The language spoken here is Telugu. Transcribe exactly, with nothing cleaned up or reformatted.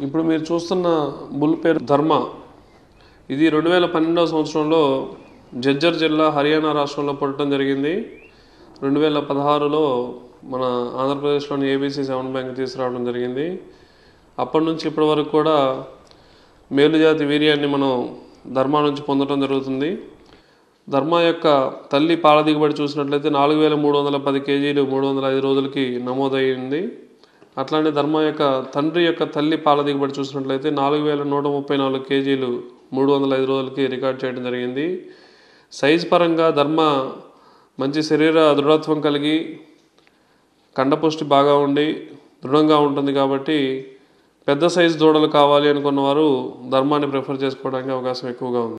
ఇప్పుడు మీరు చూస్తున్న బుల్ పేరు ధర్మ. ఇది రెండు వేల పన్నెండవ సంవత్సరంలో జజ్జర్ జిల్లా హర్యానా రాష్ట్రంలో పుట్టడం జరిగింది. రెండు వేల పదహారులో మన ఆంధ్రప్రదేశ్లోని ఏబీసీ సెవెన్ బ్యాంక్ తీసుకురావడం జరిగింది. అప్పటి నుంచి ఇప్పటి వరకు కూడా మేలుజాతి వీర్యాన్ని మనం ధర్మ నుంచి పొందడం జరుగుతుంది. ధర్మ యొక్క తల్లి పాల దిగుబడి చూసినట్లయితే నాలుగు వేల మూడు వందల పది కేజీలు మూడు వందల ఐదు రోజులకి నమోదయ్యింది. అట్లానే ధర్మ యొక్క తండ్రి యొక్క తల్లి పాల దిగుబడి చూసినట్లయితే నాలుగు వేల నూట ముప్పై నాలుగు కేజీలు మూడు వందల ఐదు రోజులకి రికార్డ్ చేయడం జరిగింది. సైజ్ పరంగా ధర్మ మంచి శరీర దృఢత్వం కలిగి కండపుష్టి బాగా ఉండి దృఢంగా ఉంటుంది. కాబట్టి పెద్ద సైజు దూడలు కావాలి అనుకున్న వారు ధర్మాన్ని ప్రిఫర్ చేసుకోవడానికి అవకాశం ఎక్కువగా ఉంది.